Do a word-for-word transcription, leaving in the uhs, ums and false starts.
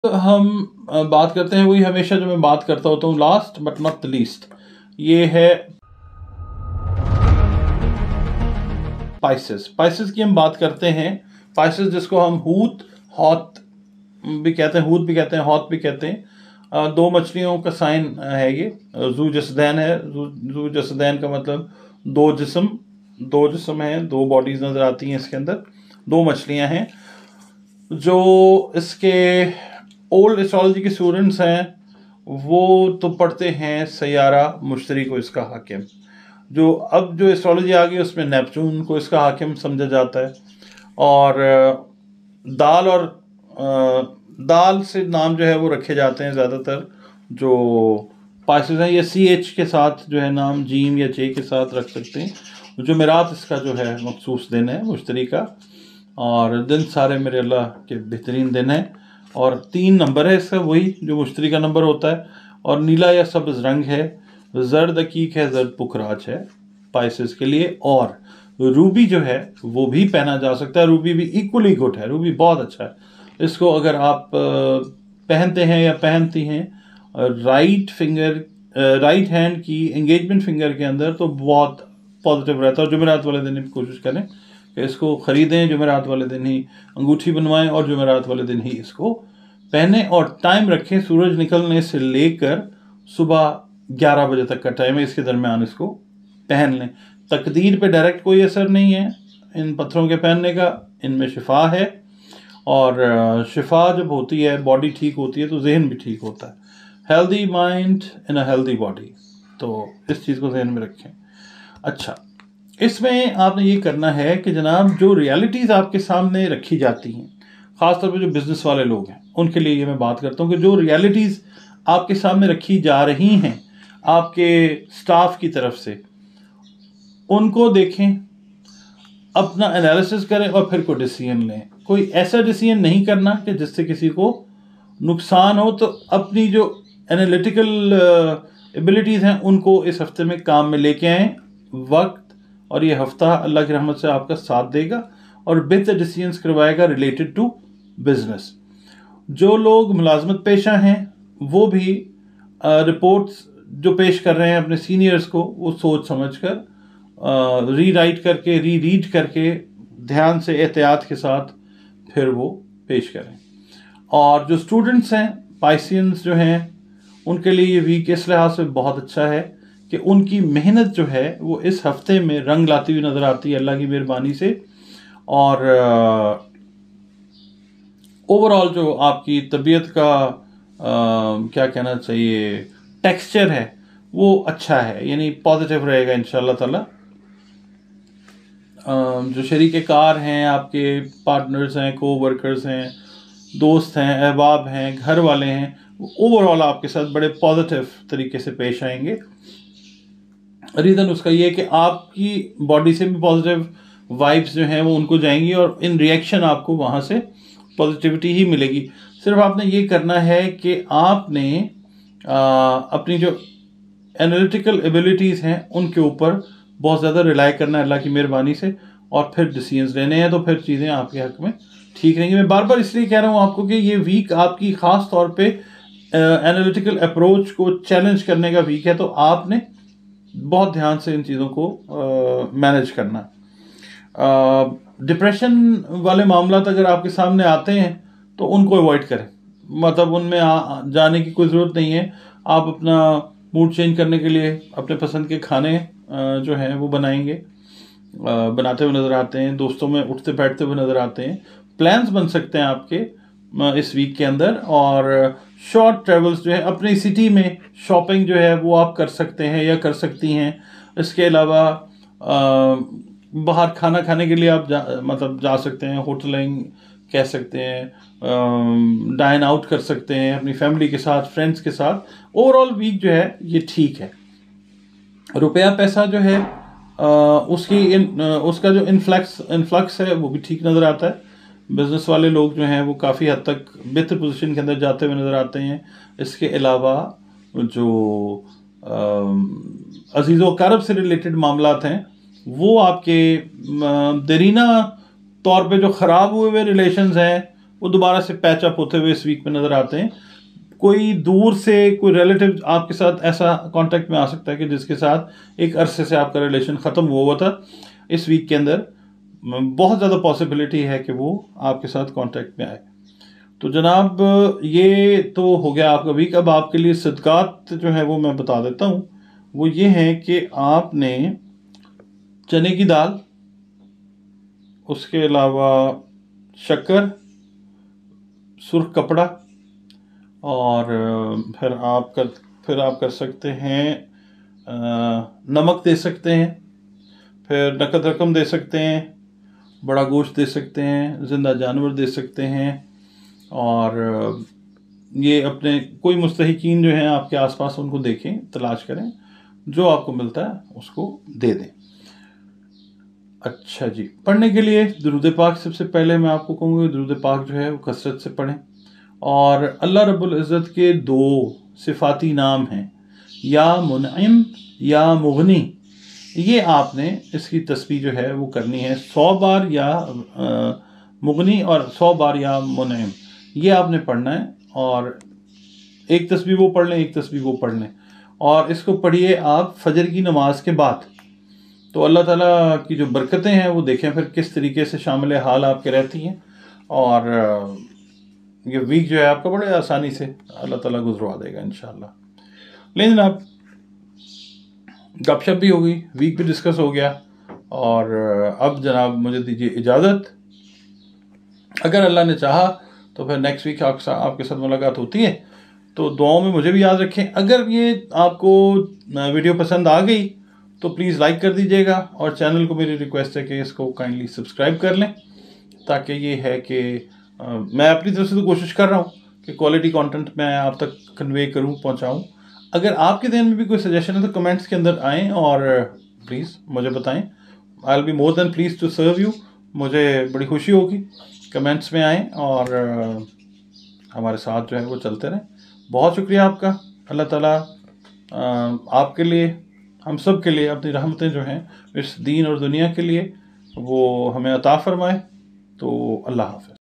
हम अ, बात करते हैं वही हमेशा जो मैं बात करता होता हूँ, last but not the least, ये है स्पाइसेस। स्पाइसेस की हम बात करते हैं। स्पाइसेस जिसको हम हूत हॉत भी कहते हैं, हूत भी कहते हैं, हॉत भी कहते हैं। अ, दो मछलियों का साइन है ये। जू जसदैन है। जू जू जसदैन का मतलब दो जिस्म, दो जिस्म हैं, दो बॉडीज नजर आती हैं इसके अंदर, दो मछलियां हैं। जो इसके ओल्ड एस्ट्रोलॉजी के स्टूडेंट्स हैं वो तो पढ़ते हैं सैयारा मुश्तरी को इसका हाकिम। जो अब जो एस्ट्रोलॉजी आ गई उसमें नेपचून को इसका हाकिम समझा जाता है। और दाल और दाल से नाम जो है वो रखे जाते हैं ज़्यादातर जो पाइसेस हैं। ये सी एच के साथ जो है नाम, जीम या जे के साथ रख सकते हैं। जुमेरात इसका जो है मखसूस दिन है मुश्तरी का। और दिन सारे मेरे अल्लाह के बेहतरीन दिन है। और तीन नंबर है इसका, वही जो मुश्तरी का नंबर होता है। और नीला या सब्ज़ रंग है, जर्द अकीक है, जर्द पुखराज है पाइसेस के लिए। और रूबी जो है वो भी पहना जा सकता है। रूबी भी इक्वली गुड है, रूबी बहुत अच्छा है। इसको अगर आप पहनते हैं या पहनती हैं राइट फिंगर, राइट हैंड की एंगेजमेंट फिंगर के अंदर, तो बहुत पॉजिटिव रहता है। और जुमेरात वाले दिन भी कोशिश करें कि इसको ख़रीदें, जुमेरात वाले दिन ही अंगूठी बनवाएं और जुमेरात वाले दिन ही इसको पहने। और टाइम रखें, सूरज निकलने से लेकर सुबह ग्यारह बजे तक का टाइम है, इसके दरमियान इसको पहन लें। तकदीर पे डायरेक्ट कोई असर नहीं है इन पत्थरों के पहनने का, इनमें शिफा है। और शिफा जब होती है, बॉडी ठीक होती है, तो जहन भी ठीक होता है। Healthy mind in a healthy body, तो इस चीज़ को जहन में रखें। अच्छा, इसमें आपने ये करना है कि जनाब जो रियलिटीज़ आपके सामने रखी जाती हैं, ख़ासतौर पे जो बिज़नेस वाले लोग हैं उनके लिए ये मैं बात करता हूँ कि जो रियलिटीज़ आपके सामने रखी जा रही हैं आपके स्टाफ की तरफ से, उनको देखें, अपना एनालिसिस करें और फिर कोई डिसीजन लें। कोई ऐसा डिसीजन नहीं करना कि जिससे किसी को नुकसान हो। तो अपनी जो एनालिटिकल एबिलिटीज़ हैं उनको इस हफ्ते में काम में लेके आएँ। वक्त और ये हफ्ता अल्लाह की रहमत से आपका साथ देगा और बेहतर डिसीजंस करवाएगा रिलेटेड टू बिजनेस। जो लोग मुलाजमत पेशा हैं वो भी रिपोर्ट्स जो पेश कर रहे हैं अपने सीनियर्स को, वो सोच समझ कर री राइट करके, री रीड करके, ध्यान से, एहतियात के साथ फिर वो पेश करें। और जो स्टूडेंट्स हैं, पाइसियंस जो हैं, उनके लिए ये वीक इस लिहाज से बहुत अच्छा है कि उनकी मेहनत जो है वो इस हफ्ते में रंग लाती हुई नज़र आती है अल्लाह की मेहरबानी से। और ओवरऑल uh, जो आपकी तबीयत का uh, क्या कहना चाहिए, टेक्सचर है वो अच्छा है, यानी पॉजिटिव रहेगा इंशाल्लाह ताला। uh, जो शरीके कार हैं, आपके पार्टनर्स हैं, को वर्कर्स हैं, दोस्त हैं, अहबाब हैं, घर वाले हैं, ओवरऑल आपके साथ बड़े पॉजिटिव तरीके से पेश आएंगे। रीज़न उसका ये है कि आपकी बॉडी से भी पॉजिटिव वाइब्स जो हैं वो उनको जाएंगी और इन रिएक्शन आपको वहाँ से पॉजिटिविटी ही मिलेगी। सिर्फ आपने ये करना है कि आपने आ, अपनी जो एनालिटिकल एबिलिटीज़ हैं उनके ऊपर बहुत ज़्यादा रिलाई करना है अल्लाह की मेहरबानी से, और फिर डिसीजंस लेने हैं, तो फिर चीज़ें आपके हक में ठीक रहेंगी। मैं बार बार इसलिए कह रहा हूँ आपको कि ये वीक आपकी ख़ास तौर पे एनालिटिकल अप्रोच को चैलेंज करने का वीक है, तो आपने बहुत ध्यान से इन चीज़ों को मैनेज करना। डिप्रेशन वाले मामला अगर आपके सामने आते हैं तो उनको अवॉइड करें, मतलब उनमें आ, जाने की कोई ज़रूरत नहीं है। आप अपना मूड चेंज करने के लिए अपने पसंद के खाने आ, जो हैं वो बनाएंगे, आ, बनाते हुए नज़र आते हैं, दोस्तों में उठते बैठते हुए नज़र आते हैं। प्लान्स बन सकते हैं आपके इस वीक के अंदर। और शॉर्ट ट्रेवल्स जो है, अपनी सिटी में शॉपिंग जो है वो आप कर सकते हैं या कर सकती हैं। इसके अलावा बाहर खाना खाने के लिए आप जा, मतलब जा सकते हैं, होटलिंग कह सकते हैं, डाइन आउट कर सकते हैं अपनी फैमिली के साथ, फ्रेंड्स के साथ। ओवरऑल वीक जो है ये ठीक है। रुपया पैसा जो है आ, उसकी इन, उसका जो इन्फ्लक्स इन्फ्लक्स है वो भी ठीक नज़र आता है। बिज़नेस वाले लोग जो हैं वो काफ़ी हद तक बेहतर पोजीशन के अंदर जाते हुए नज़र आते हैं। इसके अलावा जो अजीज़ व क़रब से रिलेटेड मामलात हैं वो आपके देरीना तौर पे जो ख़राब हुए हुए रिलेशंस हैं वो दोबारा से पैच अप होते हुए इस वीक में नज़र आते हैं। कोई दूर से कोई रिलेटिव आपके साथ ऐसा कांटेक्ट में आ सकता है कि जिसके साथ एक अरसे से आपका रिलेशन ख़त्म हुआ हुआ था, इस वीक के अंदर बहुत ज़्यादा पॉसिबिलिटी है कि वो आपके साथ कांटेक्ट में आए। तो जनाब ये तो हो गया आपका वीक। अब आपके लिए सदकात जो है वो मैं बता देता हूँ। वो ये है कि आपने चने की दाल, उसके अलावा शक्कर, सुर्ख कपड़ा, और फिर आप कर फिर आप कर सकते हैं नमक दे सकते हैं, फिर नकद रकम दे सकते हैं, बड़ा गोश्त दे सकते हैं, ज़िंदा जानवर दे सकते हैं, और ये अपने कोई मुस्तहिकीन जो हैं आपके आसपास उनको देखें, तलाश करें, जो आपको मिलता है उसको दे दें। अच्छा जी, पढ़ने के लिए दुरूद पाक सबसे पहले मैं आपको कहूँगा दुरूद पाक जो है वो कसरत से पढ़ें। और अल्लाह रब्बुल इज़्ज़त के दो सिफाती नाम हैं, या मुनइम या मुगनी। ये आपने इसकी तस्बीह जो है वो करनी है सौ बार, या मुगनी और सौ बार या मुनइम, ये आपने पढ़ना है। और एक तस्बीह वो पढ़ लें, एक तस्बीह वो पढ़ लें, और इसको पढ़िए आप फजर की नमाज के बाद। तो अल्लाह ताला की जो बरकतें हैं वो देखें फिर किस तरीके से शामिल हाल आपके रहती हैं। और ये वीक जो है आपका बड़े आसानी से अल्लाह ताला गुजरवा देगा इंशाल्लाह। लेकिन आप गपशप भी हो गई, वीक भी डिस्कस हो गया, और अब जनाब मुझे दीजिए इजाज़त। अगर अल्लाह ने चाहा तो फिर नेक्स्ट वीक आपके आपके साथ मुलाकात होती है। तो दुआओं में मुझे भी याद रखें। अगर ये आपको वीडियो पसंद आ गई तो प्लीज़ लाइक कर दीजिएगा, और चैनल को मेरी रिक्वेस्ट है कि इसको काइंडली सब्सक्राइब कर लें, ताकि ये है कि आ, मैं अपनी तरफ से तो कोशिश कर रहा हूँ कि क्वालिटी कंटेंट मैं आप तक कन्वे करूँ, पहुँचाऊँ। अगर आपके ध्यान में भी कोई सजेशन है तो कमेंट्स के अंदर आएँ और प्लीज़ मुझे बताएं। I will be more than please to serve you. मुझे बड़ी खुशी होगी, कमेंट्स में आएँ और हमारे साथ जो है वो चलते रहें। बहुत शुक्रिया आपका। अल्लाह ताला आपके लिए, हम सब के लिए अपनी रहमतें जो हैं इस दीन और दुनिया के लिए वो हमें अता फरमाए। तो अल्लाह हाफ़िज़।